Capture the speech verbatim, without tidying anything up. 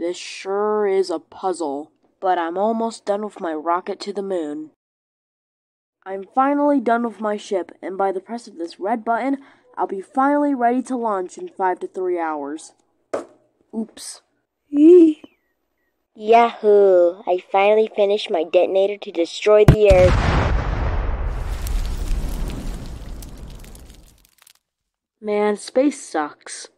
This sure is a puzzle, but I'm almost done with my rocket to the moon. I'm finally done with my ship, and by the press of this red button, I'll be finally ready to launch in five to three hours. Oops. Yahoo! I finally finished my detonator to destroy the Earth. Man, space sucks.